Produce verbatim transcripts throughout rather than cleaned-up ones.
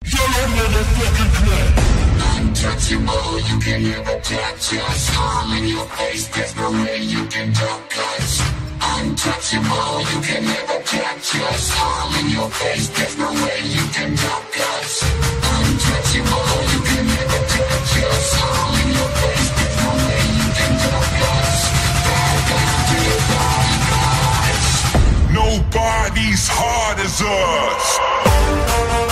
Untouchable, you can never touch us. Harm in your face, there's no way you can duck us. Untouchable, you can never touch us. Harm in your face, there's no way you can duck us. Untouchable, you can never touch us. Harm in your face, there's no way you can duck us. Bow down to your body, guys. Nobody's hard as us.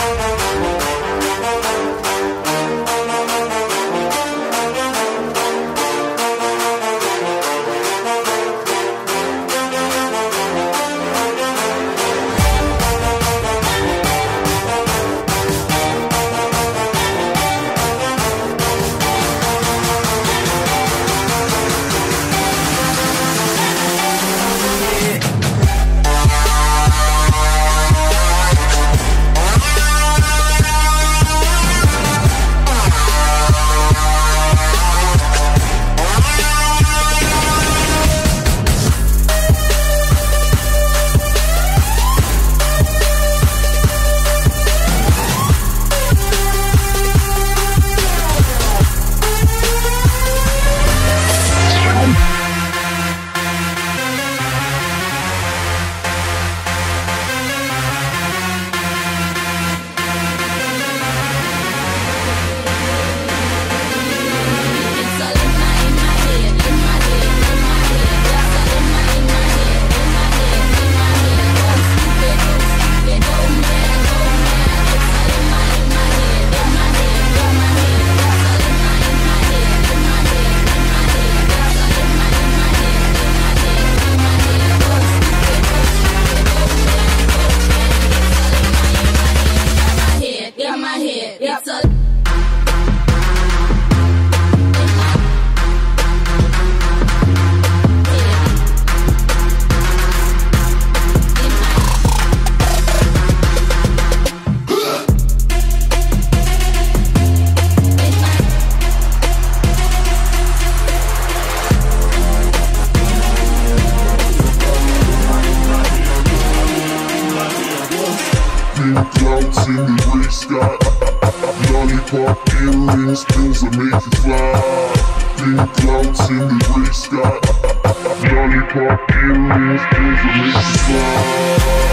Clouds in the gray sky, lollipop earrings, pills that make you fly. Pink clouds in the gray sky, lollipop earrings, pills that make you fly.